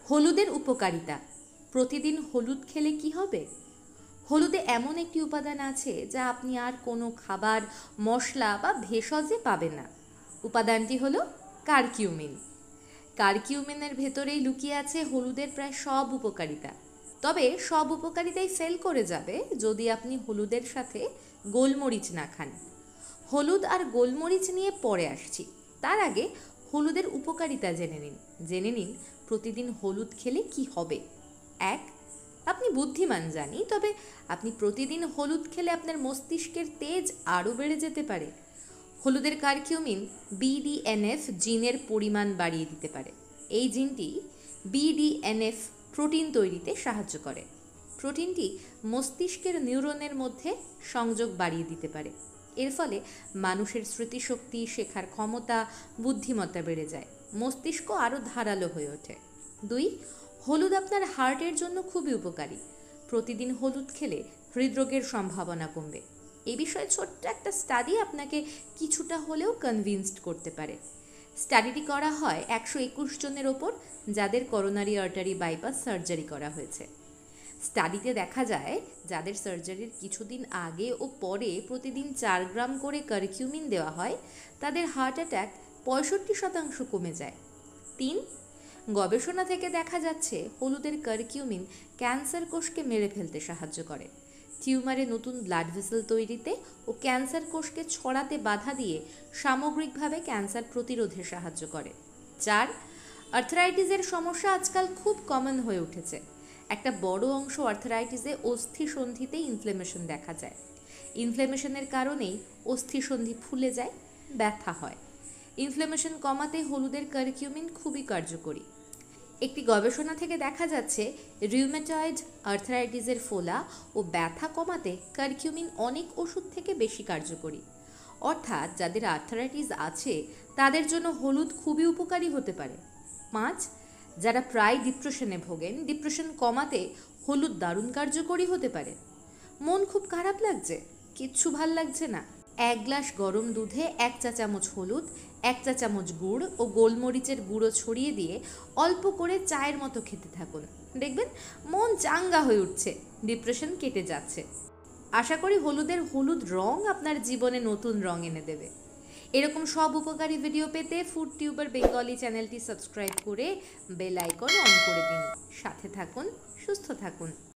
হলুদের উপকারিতা। প্রতিদিন হলুদ খেলে কি হবে? হলুদে এমন একটি উপাদান আছে যা আপনি আর কোনো খাবার, মশলা বা ভেষজে পাবেন না। উপাদানটি হলো কারকিউমিন। কারকিউমিনের ভেতরেই লুকিয়ে আছে হলুদের প্রায় সব উপকারিতা। তবে সব উপকারিতাই ফেল করে যাবে যদি আপনি হলুদের সাথে গোলমরিচ না খান। হলুদ আর গোলমরিচ নিয়ে পরে আসছি, তার আগে হলুদের উপকারিতা জেনে নিন প্রতিদিন হলুদ খেলে কি হবে। 1. আপনি বুদ্ধিমান জানি, তবে আপনি প্রতিদিন হলুদ খেলে আপনার মস্তিষ্কের তেজ আরও বেড়ে যেতে পারে। হলুদের কারকিউমিন BDNF জিনের পরিমাণ বাড়িয়ে দিতে পারে। এই জিনটি BDNF প্রোটিন তৈরিতে সাহায্য করে। প্রোটিনটি মস্তিষ্কের নিউরনের মধ্যে সংযোগ বাড়িয়ে দিতে পারে। এর ফলে মানুষের স্মৃতিশক্তি, শেখার ক্ষমতা, বুদ্ধিমত্তা বেড়ে যায়। মস্তিষ্ক আরও ধারালো হয়ে ওঠে। 2. হলুদ আপনার হার্টের জন্য খুবই উপকারী। প্রতিদিন হলুদ খেলে হৃদরোগের সম্ভাবনা কমবে। এই বিষয়ে ছোট্ট একটা স্টাডি আপনাকে কিছুটা হলেও কনভিন্সড করতে পারে। স্টাডিটি করা হয় 121 জনের ওপর, যাদের করোনারি আর্টারি বাইপাস সার্জারি করা হয়েছে। স্টাডিতে দেখা যায় যাদের সার্জারির কিছুদিন আগে ও পরে প্রতিদিন 4 গ্রাম করে কারকিউমিন দেওয়া হয়, তাদের হার্ট অ্যাটাক 65% কমে যায়। 3. গবেষণা থেকে দেখা যাচ্ছে হলুদের কারকিউমিন ক্যান্সার কোষকে মেরে ফেলতে সাহায্য করে। টিউমারে নতুন ব্লাড ভেসেল তৈরিতে ও ক্যান্সার কোষকে ছড়াতে বাধা দিয়ে সামগ্রিকভাবে ক্যান্সার প্রতিরোধে সাহায্য করে। 4. আর্থ্রাইটিসের সমস্যা আজকাল খুব কমন হয়ে উঠেছে। একটা বড় অংশ আর্থ্রাইটিসে অস্থিসন্ধিতে ইনফ্লেমেশন দেখা যায়। ইনফ্লেমেশনের কারণেই অস্থিসন্ধি ফুলে যায়, ব্যথা হয়। ইনফ্লেমেশন কমাতে হলুদের কারকিউমিন খুবই কার্যকরী। একটি গবেষণা থেকে দেখা যাচ্ছে রিউমেটয়েড আর্থ্রাইটিসের ফোলা ও ব্যথা কমাতে কারকিউমিন অনেক ওষুধ থেকে বেশি কার্যকরী। অর্থাৎ যাদের আর্থ্রাইটিস আছে তাদের জন্য হলুদ খুবই উপকারী হতে পারে। 5. যারা প্রায় ডিপ্রেশনে ভোগেন, ডিপ্রেশন কমাতে হলুদ দারুণ কার্যকরী হতে পারে। মন খুব খারাপ লাগছে, কিচ্ছু ভাল লাগছে না, 1 গ্লাস গরম দুধে 1 চা চামচ হলুদ, 1 চা চামচ গুড় ও গোলমরিচের গুঁড়ো ছড়িয়ে দিয়ে অল্প করে চায়ের মতো খেতে থাকুন। দেখবেন মন চাঙ্গা হয়ে উঠছে, ডিপ্রেশন কেটে যাচ্ছে। আশা করি হলুদ রং আপনার জীবনে নতুন রং এনে দেবে। এরকম সব উপকারী ভিডিও পেতে ফুড টিউবার বেঙ্গলি চ্যানেলটি সাবস্ক্রাইব করে বেল আইকন অন করে দিন। সাথে থাকুন, সুস্থ থাকুন।